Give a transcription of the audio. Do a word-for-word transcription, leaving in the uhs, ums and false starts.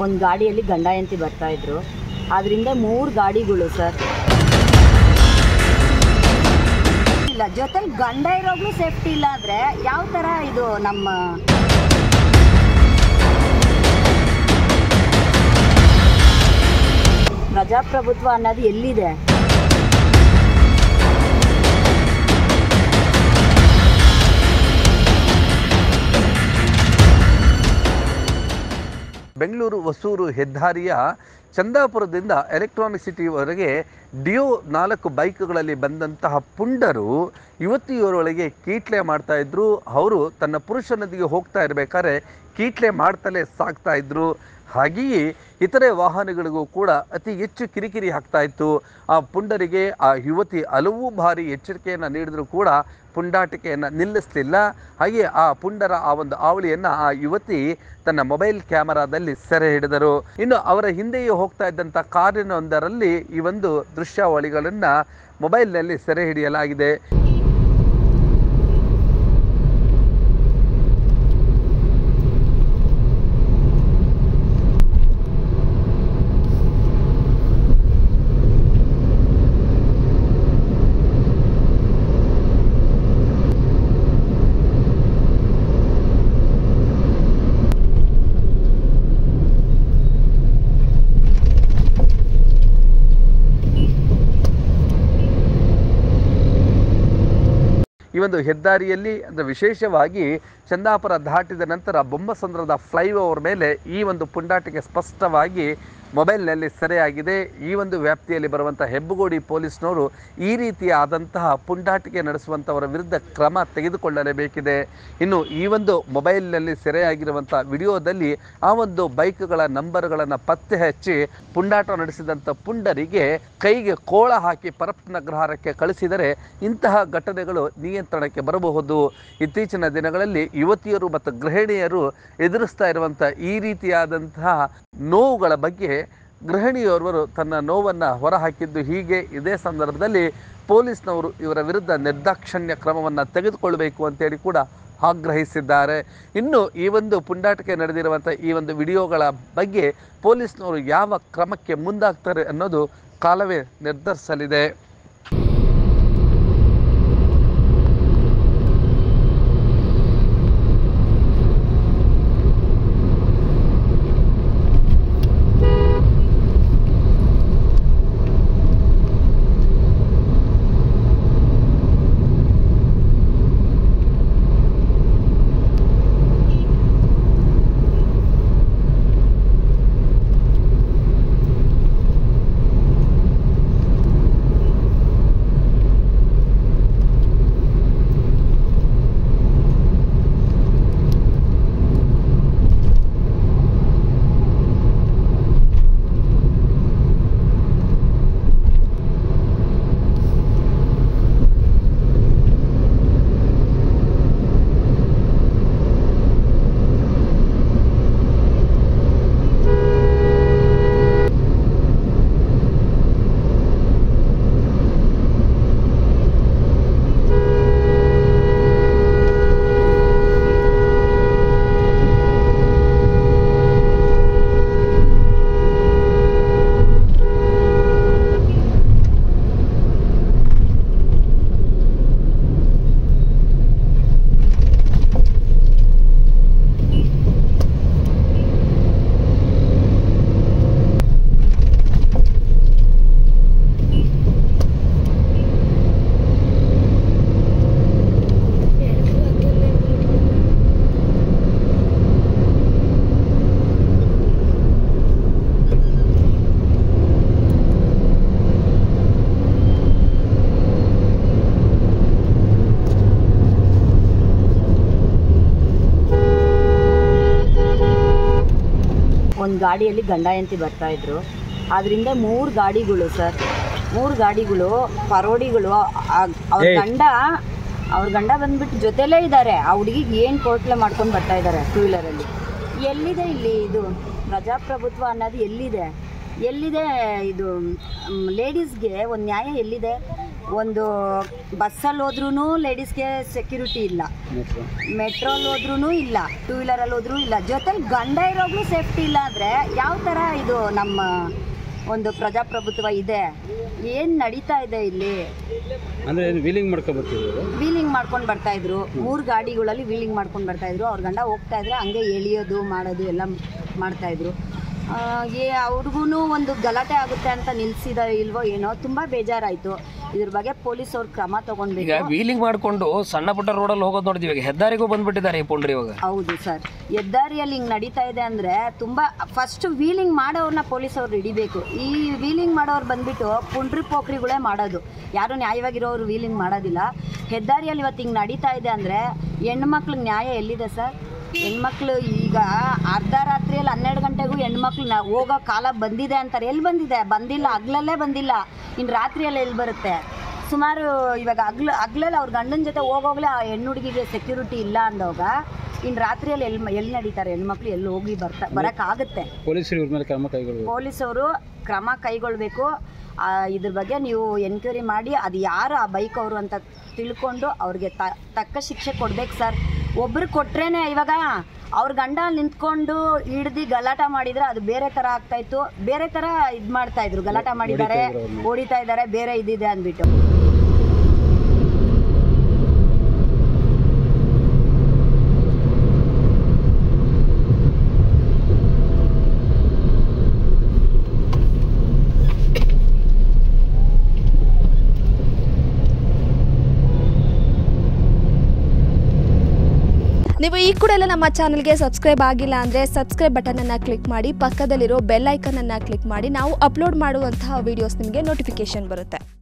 ಒಂದು ಗಾಡಿಯಲ್ಲಿ ಗಂಡ ಹೆಂಡತಿ ಬರ್ತಾ ಇದ್ರು. ಅದರಿಂದ ಮೂರು ಗಾಡಿಗಳು ಸರ್. ಇಲ್ಲ ಜೊತೆಲಿ ಗಂಡ ಇರೋಗ್ಲೂ ಸೇಫ್ಟಿ ಇಲ್ಲ ಆದರೆ ಯಾವ ಥರ ಇದು ನಮ್ಮ ಪ್ರಜಾಪ್ರಭುತ್ವ ಅನ್ನೋದು ಎಲ್ಲಿದೆ? ಬೆಂಗಳೂರು ಹೊಸೂರು ಹೆದ್ದಾರಿಯ ಚಂದಾಪುರದಿಂದ ಎಲೆಕ್ಟ್ರಾನಿಕ್ ಸಿಟಿವರೆಗೆ ಡಿಯೋ ನಾಲ್ಕು ಬೈಕ್ಗಳಲ್ಲಿ ಬಂದಂತಹ ಪುಂಡರು ಯುವತಿಯರೊಳಗೆ ಕೀಟ್ಲೆ ಮಾಡ್ತಾಯಿದ್ರು. ಅವರು ತನ್ನ ಪುರುಷನೊಂದಿಗೆ ಹೋಗ್ತಾ ಇರಬೇಕಾದ್ರೆ ಕೀಟ್ಲೆ ಮಾಡ್ತಲೇ ಸಾಕ್ತಾ ಇದ್ರು. ಹಾಗೆಯೇ ಇತರೆ ವಾಹನಗಳಿಗೂ ಕೂಡ ಅತಿ ಹೆಚ್ಚು ಕಿರಿಕಿರಿ ಆಗ್ತಾ ಇತ್ತು. ಆ ಪುಂಡರಿಗೆ ಆ ಯುವತಿ ಹಲವು ಬಾರಿ ಎಚ್ಚರಿಕೆಯನ್ನು ನೀಡಿದರೂ ಕೂಡ ಪುಂಡಾಟಿಕೆಯನ್ನು ನಿಲ್ಲಿಸಲಿಲ್ಲ. ಹಾಗೆ ಆ ಪುಂಡರ ಆ ಒಂದು ಆವಳಿಯನ್ನು ಆ ಯುವತಿ ತನ್ನ ಮೊಬೈಲ್ ಕ್ಯಾಮರಾದಲ್ಲಿ ಸೆರೆ ಹಿಡಿದರು. ಇನ್ನು ಅವರ ಹಿಂದೆಯೇ ಹೋಗ್ತಾ ಇದ್ದಂಥ ಕಾರಿನೊಂದರಲ್ಲಿ ಈ ಒಂದು ದೃಶ್ಯಾವಳಿಗಳನ್ನು ಮೊಬೈಲ್ನಲ್ಲಿ ಸೆರೆ ಹಿಡಿಯಲಾಗಿದೆ. ಈ ಒಂದು ಹೆದ್ದಾರಿಯಲ್ಲಿ ಅಂದರೆ ವಿಶೇಷವಾಗಿ ಚಂದಾಪುರ ದಾಟಿದ ನಂತರ ಬೊಮ್ಮಸಂದ್ರದ ಫ್ಲೈಓವರ್ ಮೇಲೆ ಈ ಒಂದು ಪುಂಡಾಟಿಕೆ ಸ್ಪಷ್ಟವಾಗಿ ಮೊಬೈಲ್ನಲ್ಲಿ ಸೆರೆಯಾಗಿದೆ. ಈ ಒಂದು ವ್ಯಾಪ್ತಿಯಲ್ಲಿ ಬರುವಂಥ ಹೆಬ್ಬಗೋಡಿ ಪೊಲೀಸ್ನವರು ಈ ರೀತಿಯಾದಂತಹ ಪುಂಡಾಟಿಕೆ ನಡೆಸುವಂಥವರ ವಿರುದ್ಧ ಕ್ರಮ ತೆಗೆದುಕೊಳ್ಳಲೇಬೇಕಿದೆ. ಇನ್ನು ಈ ಒಂದು ಮೊಬೈಲ್ನಲ್ಲಿ ಸೆರೆಯಾಗಿರುವಂಥ ವಿಡಿಯೋದಲ್ಲಿ ಆ ಒಂದು ಬೈಕ್ಗಳ ನಂಬರ್ಗಳನ್ನು ಪತ್ತೆ ಹಚ್ಚಿ ಪುಂಡಾಟ ನಡೆಸಿದಂಥ ಪುಂಡರಿಗೆ ಕೈಗೆ ಕೋಳ ಹಾಕಿ ಪರಪ್ಪನಗ್ರಹಾರಕ್ಕೆ ಕಳಿಸಿದರೆ ಇಂತಹ ಘಟನೆಗಳು ನಿಯಂತ್ರಣಕ್ಕೆ ಬರಬಹುದು. ಇತ್ತೀಚಿನ ದಿನಗಳಲ್ಲಿ ಯುವತಿಯರು ಮತ್ತು ಗೃಹಿಣಿಯರು ಎದುರಿಸ್ತಾ ಇರುವಂಥ ಈ ರೀತಿಯಾದಂತಹ ನೋವುಗಳ ಬಗ್ಗೆ ಗೃಹಿಣಿಯೋರ್ವರು ತನ್ನ ನೋವನ್ನು ಹೊರಹಾಕಿದ್ದು ಹೀಗೆ. ಇದೇ ಸಂದರ್ಭದಲ್ಲಿ ಪೊಲೀಸ್ನವರು ಇವರ ವಿರುದ್ಧ ನಿರ್ದಾಕ್ಷಣ್ಯ ಕ್ರಮವನ್ನು ತೆಗೆದುಕೊಳ್ಳಬೇಕು ಅಂತೇಳಿ ಕೂಡ ಆಗ್ರಹಿಸಿದ್ದಾರೆ. ಇನ್ನು ಈ ಒಂದು ಪುಂಡಾಟಿಕೆ ನಡೆದಿರುವಂಥ ಈ ಒಂದು ವಿಡಿಯೋಗಳ ಬಗ್ಗೆ ಪೊಲೀಸ್ನವರು ಯಾವ ಕ್ರಮಕ್ಕೆ ಮುಂದಾಗ್ತಾರೆ ಅನ್ನೋದು ಕಾಲವೇ ನಿರ್ಧರಿಸಲಿದೆ. ಒಂದು ಗಾಡಿಯಲ್ಲಿ ಗಂಡ ಹೆಂಡತಿ ಬರ್ತಾ ಇದ್ರು. ಅದರಿಂದ ಮೂರು ಗಾಡಿಗಳು ಸರ್, ಮೂರು ಗಾಡಿಗಳು ಪರೋಡಿಗಳು. ಅವ್ರ ಗಂಡ ಅವ್ರ ಗಂಡ ಬಂದ್ಬಿಟ್ಟು ಜೊತೆಲೇ ಇದ್ದಾರೆ. ಆ ಹುಡುಗಿಗೆ ಏನು ಕೋಟ್ಲೆ ಮಾಡ್ಕೊಂಡು ಬರ್ತಾ ಇದ್ದಾರೆ ಟೂ ವೀಲರಲ್ಲಿ. ಎಲ್ಲಿದೆ ಇಲ್ಲಿ ಇದು ಪ್ರಜಾಪ್ರಭುತ್ವ ಅನ್ನೋದು? ಎಲ್ಲಿದೆ ಎಲ್ಲಿದೆ ಇದು ಲೇಡೀಸ್ಗೆ ಒಂದು ನ್ಯಾಯ ಎಲ್ಲಿದೆ? ಒಂದು ಬಸ್ಸಲ್ಲಿ ಹೋದ್ರೂ ಲೇಡೀಸ್ಗೆ ಸೆಕ್ಯೂರಿಟಿ ಇಲ್ಲ, ಮೆಟ್ರೋಲ್ಲಿ ಹೋದ್ರೂ ಇಲ್ಲ, ಟೂ ವೀಲರಲ್ಲಿ ಹೋದ್ರೂ ಇಲ್ಲ, ಜೊತೆಲಿ ಗಂಡ ಇರೋಗ್ಲೂ ಸೇಫ್ಟಿ ಇಲ್ಲ ಅಂದರೆ ಯಾವ ಥರ ಇದು ನಮ್ಮ ಒಂದು ಪ್ರಜಾಪ್ರಭುತ್ವ ಇದೆ? ಏನು ನಡೀತಾ ಇದೆ ಇಲ್ಲಿ? ಅಂದರೆ ವೀಲಿಂಗ್ ಮಾಡ್ಕೊಂಡು ಬರ್ತಿದ್ರು ವೀಲಿಂಗ್ ಮಾಡ್ಕೊಂಡು ಬರ್ತಾಯಿದ್ರು, ಮೂರು ಗಾಡಿಗಳಲ್ಲಿ ವೀಲಿಂಗ್ ಮಾಡ್ಕೊಂಡು ಬರ್ತಾಯಿದ್ರು. ಅವ್ರ ಗಂಡ ಹೋಗ್ತಾ ಇದ್ರೆ ಹಂಗೆ ಎಳಿಯೋದು ಮಾಡೋದು ಎಲ್ಲ ಮಾಡ್ತಾಯಿದ್ರು. ಏ ಅವ್ರಿಗೂ ಒಂದು ಗಲಾಟೆ ಆಗುತ್ತೆ ಅಂತ ನಿಲ್ಸಿದ ಇಲ್ವೋ ಏನೋ, ತುಂಬ ಬೇಜಾರಾಯಿತು. ಇದ್ರ ಬಗ್ಗೆ ಪೊಲೀಸ್ ಅವ್ರು ಕ್ರಮ ತಗೊಂಡ್ಬೇಕು. ಈಗ ವೀಲಿಂಗ್ ಮಾಡ್ಕೊಂಡು ಸಣ್ಣ ಪುಟ್ಟ ರೋಡಲ್ಲಿ ಹೋಗೋದು ನೋಡ್ತೀವಿ, ಈಗ ಹೆದ್ದಾರಿಗೂ ಬಂದ್ಬಿಟ್ಟಿದ್ದಾರೆ ಈ ಪುಂಡ್ರಿ ಇವಾಗ. ಹೌದು ಸರ್, ಹೆದ್ದಾರಿಯಲ್ಲಿ ಹಿಂಗೆ ನಡೀತಾ ಇದೆ ಅಂದರೆ ತುಂಬ ಫಸ್ಟ್ ವೀಲಿಂಗ್ ಮಾಡೋರನ್ನ ಪೊಲೀಸ್ ಅವ್ರು ಹಿಡಿಬೇಕು. ಈ ವೀಲಿಂಗ್ ಮಾಡೋರು ಬಂದ್ಬಿಟ್ಟು ಪುಂಡ್ರಿ ಪೋಖ್ರಿಗಳೇ ಮಾಡೋದು, ಯಾರು ನ್ಯಾಯವಾಗಿರೋರು ವೀಲಿಂಗ್ ಮಾಡೋದಿಲ್ಲ. ಹೆದ್ದಾರಿಯಲ್ಲಿ ಇವತ್ತು ಹಿಂಗೆ ನಡೀತಾ ಇದೆ ಅಂದರೆ ಹೆಣ್ಮಕ್ಳಿಗೆ ನ್ಯಾಯ ಎಲ್ಲಿದೆ ಸರ್? ಹೆಣ್ಮಕ್ಳು ಈಗ ಅರ್ಧ ರಾತ್ರಿಯಲ್ಲಿ ಹನ್ನೆರಡು ಗಂಟೆಗೂ ಹೆಣ್ಮಕ್ಳು ನಾ ಹೋಗೋ ಕಾಲ ಬಂದಿದೆ ಅಂತಾರೆ. ಎಲ್ಲಿ ಬಂದಿದೆ? ಬಂದಿಲ್ಲ, ಹಗ್ಲಲ್ಲೇ ಬಂದಿಲ್ಲ, ಇನ್ನು ರಾತ್ರಿಯಲ್ಲಿ ಎಲ್ಲಿ ಬರುತ್ತೆ? ಸುಮಾರು ಇವಾಗ ಹಗ್ಲು ಹಗ್ಲಲ್ಲಿ ಅವ್ರ ಗಂಡನ ಜೊತೆ ಹೋಗೋಗ್ಲೇ ಆ ಹೆಣ್ಣು ಹುಡುಗಿಗೆ ಸೆಕ್ಯೂರಿಟಿ ಇಲ್ಲ ಅಂದಾಗ ಇನ್ನು ರಾತ್ರಿಯಲ್ಲಿ ಎಲ್ಲಿ ಎಲ್ಲಿ ನಡೀತಾರೆ ಹೆಣ್ಮಕ್ಳು? ಎಲ್ಲಿ ಹೋಗಿ ಬರ್ತಾ ಬರೋಕ್ಕಾಗುತ್ತೆ? ಪೊಲೀಸರು ಇವ್ರ ಮೇಲೆ ಕ್ರಮ ಕೈಗೊಳ್ಬೇಕು. ಪೊಲೀಸವರು ಕ್ರಮ ಕೈಗೊಳ್ಳಬೇಕು. ಇದ್ರ ಬಗ್ಗೆ ನೀವು ಎನ್ಕ್ವೈರಿ ಮಾಡಿ ಅದು ಯಾರು ಆ ಬೈಕ್ ಅವರು ಅಂತ ತಿಳ್ಕೊಂಡು ಅವ್ರಿಗೆ ತಕ್ಕ ಶಿಕ್ಷೆ ಕೊಡ್ಬೇಕು ಸರ್. ಒಬ್ರು ಕೊಟ್ರೇನೆ ಇವಾಗ ಅವ್ರ ಗಂಡ ನಿಂತ್ಕೊಂಡು ಹಿಡ್ದು ಗಲಾಟ ಮಾಡಿದ್ರೆ ಅದು ಬೇರೆ ಥರ ಆಗ್ತಾಯಿತ್ತು, ಬೇರೆ ಥರ ಇದು ಮಾಡ್ತಾಯಿದ್ರು, ಗಲಾಟ ಮಾಡಿದ್ದಾರೆ, ಹೊಡಿತಾ ಇದ್ದಾರೆ, ಬೇರೆ ಇದಿದೆ ಅಂದ್ಬಿಟ್ಟು. ನೀವು ಈ ಕೂಡ ಎಲ್ಲ ನಮ್ಮ ಚಾನಲ್ಗೆ ಸಬ್ಸ್ಕ್ರೈಬ್ ಆಗಿಲ್ಲ ಅಂದರೆ ಸಬ್ಸ್ಕ್ರೈಬ್ ಬಟನನ್ನು ಕ್ಲಿಕ್ ಮಾಡಿ, ಪಕ್ಕದಲ್ಲಿರೋ ಬೆಲ್ ಐಕನನ್ನು ಕ್ಲಿಕ್ ಮಾಡಿ. ನಾವು ಅಪ್ಲೋಡ್ ಮಾಡುವಂತಹ ವೀಡಿಯೋಸ್ ನಿಮಗೆ ನೋಟಿಫಿಕೇಶನ್ ಬರುತ್ತೆ.